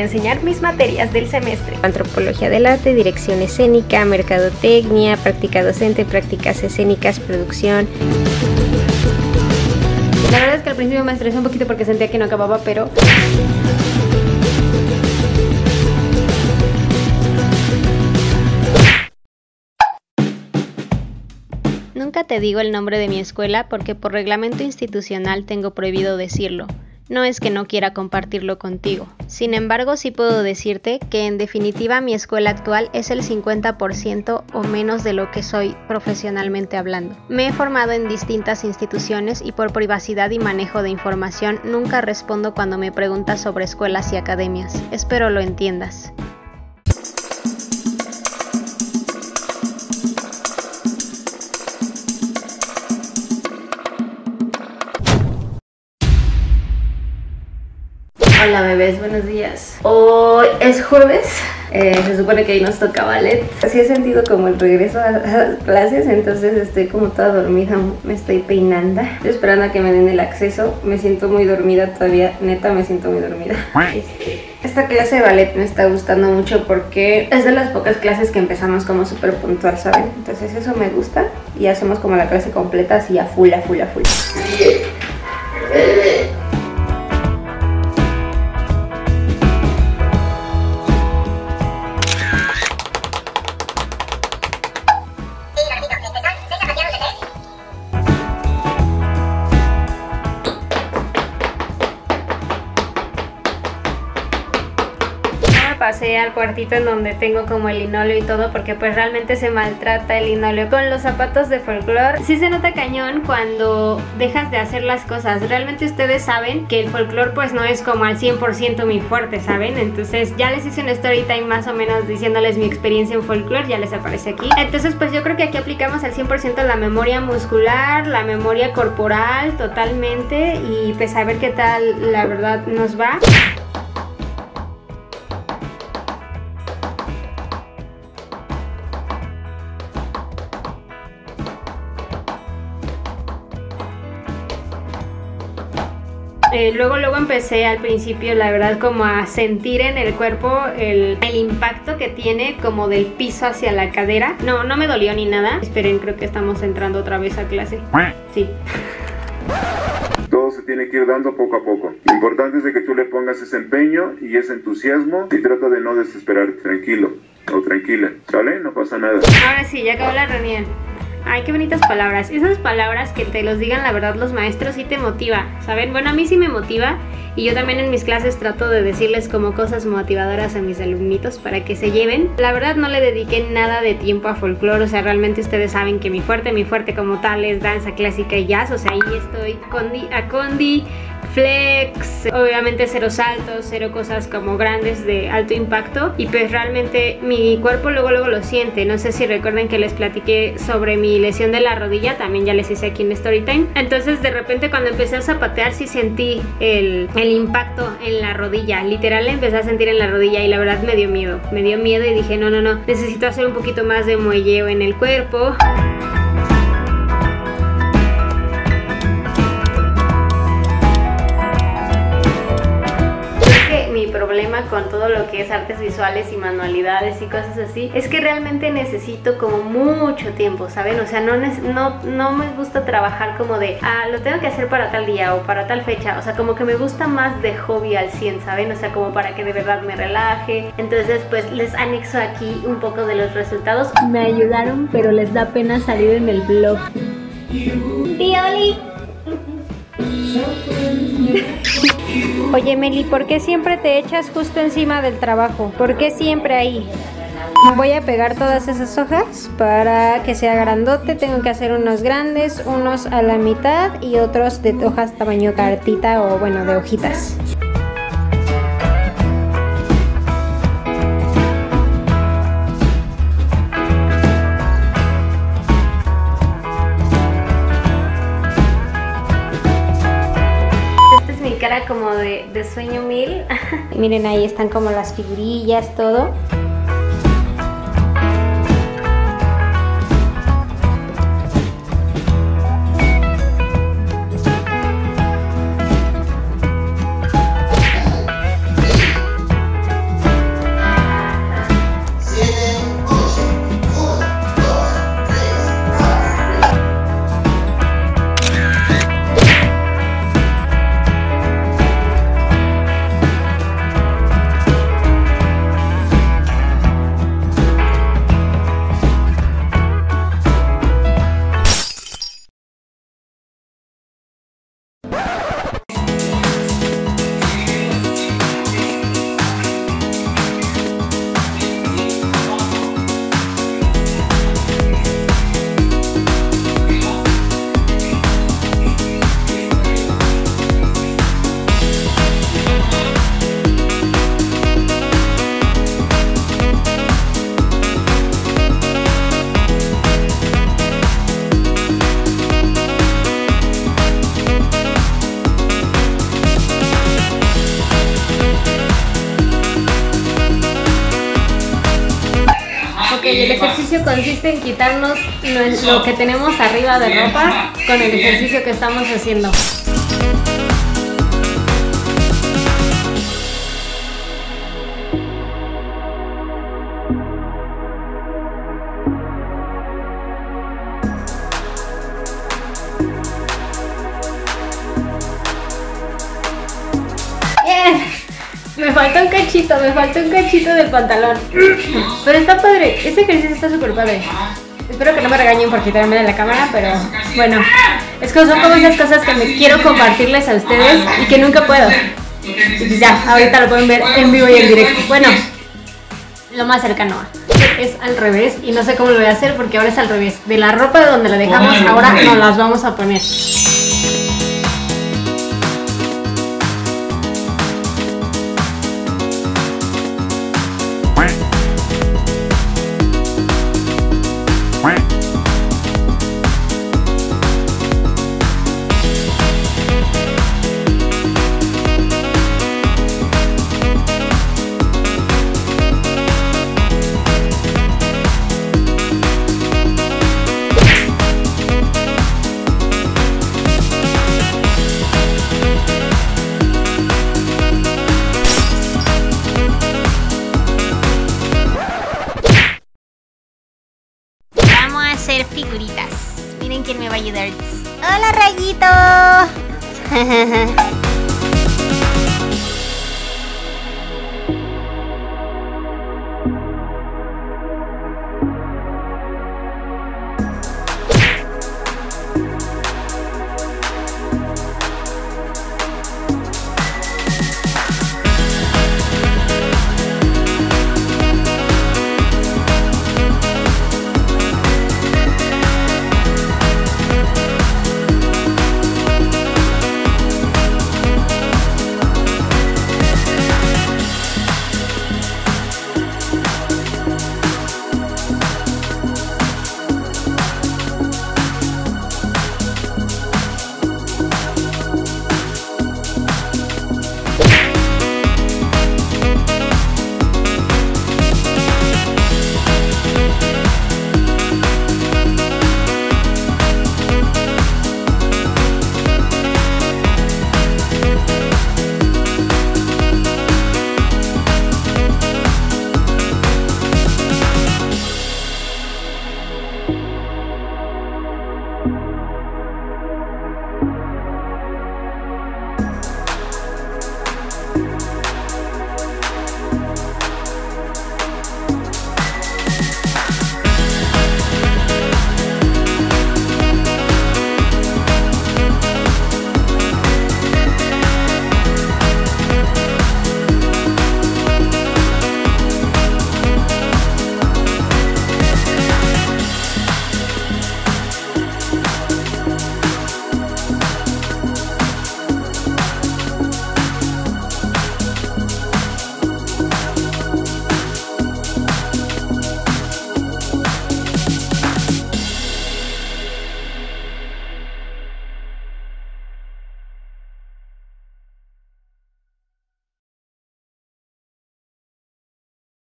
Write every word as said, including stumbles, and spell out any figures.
enseñar mis materias del semestre: antropología del arte, dirección escénica, mercadotecnia, práctica docente, prácticas escénicas, producción. La verdad es que al principio me estresé un poquito porque sentía que no acababa, pero... Nunca te digo el nombre de mi escuela porque por reglamento institucional tengo prohibido decirlo. No es que no quiera compartirlo contigo. Sin embargo, sí puedo decirte que en definitiva mi escuela actual es el cincuenta por ciento o menos de lo que soy profesionalmente hablando. Me he formado en distintas instituciones y por privacidad y manejo de información nunca respondo cuando me preguntas sobre escuelas y academias. Espero lo entiendas. Hola bebés, buenos días. Hoy es jueves, eh, se supone que hoy nos toca ballet. Así he sentido como el regreso a las clases, entonces estoy como toda dormida, me estoy peinando. Estoy esperando a que me den el acceso, me siento muy dormida todavía, neta me siento muy dormida. Este, esta clase de ballet me está gustando mucho porque es de las pocas clases que empezamos como súper puntual, ¿saben? Entonces eso me gusta y hacemos como la clase completa así a full, a full, a full. Pasé al cuartito en donde tengo como el linóleo y todo, porque pues realmente se maltrata el linóleo con los zapatos de folclore. Sí se nota cañón cuando dejas de hacer las cosas. Realmente ustedes saben que el folclore pues no es como al cien por ciento mi fuerte, ¿saben? Entonces ya les hice un story time más o menos diciéndoles mi experiencia en folclore, ya les aparece aquí. Entonces pues yo creo que aquí aplicamos al cien por ciento la memoria muscular, la memoria corporal totalmente, y pues a ver qué tal la verdad nos va. Eh, luego luego empecé al principio, la verdad, como a sentir en el cuerpo el, el impacto que tiene como del piso hacia la cadera. No, no me dolió ni nada. Esperen, creo que estamos entrando otra vez a clase. Sí. Todo se tiene que ir dando poco a poco. Lo importante es de que tú le pongas ese empeño y ese entusiasmo y trata de no desesperarte. Tranquilo o tranquila, ¿sale? No pasa nada. Ahora sí, ya acabó la reunión. Ay, qué bonitas palabras. Esas palabras que te los digan la verdad los maestros sí te motiva, ¿saben? Bueno, a mí sí me motiva, y yo también en mis clases trato de decirles como cosas motivadoras a mis alumnitos para que se lleven. La verdad no le dediqué nada de tiempo a folclore, o sea, realmente ustedes saben que mi fuerte, mi fuerte como tal es danza clásica y jazz, o sea, ahí estoy condi, a condi, flex, obviamente cero saltos, cero cosas como grandes de alto impacto, y pues realmente mi cuerpo luego luego lo siente. No sé si recuerden que les platiqué sobre mi lesión de la rodilla, también ya les hice aquí en Storytime. Entonces de repente cuando empecé a zapatear sí sentí el, el impacto en la rodilla, literal empecé a sentir en la rodilla, y la verdad me dio miedo, me dio miedo y dije no, no, no, necesito hacer un poquito más de muelleo en el cuerpo. Mi problema con todo lo que es artes visuales y manualidades y cosas así es que realmente necesito como mucho tiempo, ¿saben? O sea, no, no, no me gusta trabajar como de, ah, lo tengo que hacer para tal día o para tal fecha. O sea, como que me gusta más de hobby al cien, ¿saben? O sea, como para que de verdad me relaje. Entonces, pues les anexo aquí un poco de los resultados. Me ayudaron, pero les da pena salir en el blog. ¡Pioli! Oye Meli, ¿por qué siempre te echas justo encima del trabajo? ¿Por qué siempre ahí? Voy a pegar todas esas hojas para que sea grandote. Tengo que hacer unos grandes, unos a la mitad y otros de hojas tamaño cartita o bueno, de hojitas. Cara como de, de sueño mil. Miren, ahí están como las figurillas, todo. el ejercicio consiste en quitarnos lo que tenemos arriba de ropa con el ejercicio que estamos haciendo. Me falta un cachito, me falta un cachito del pantalón. Pero está padre, este ejercicio está súper padre. Espero que no me regañen por quitarme de la cámara, pero bueno, es que son como esas cosas que me quiero compartirles a ustedes y que nunca puedo. Y ya, ahorita lo pueden ver en vivo y en directo. Bueno, lo más cercano es al revés y no sé cómo lo voy a hacer porque ahora es al revés. De la ropa de donde la dejamos, ahora nos las vamos a poner. Hacer figuritas. Miren quién me va a ayudar. ¡Hola, Rayito!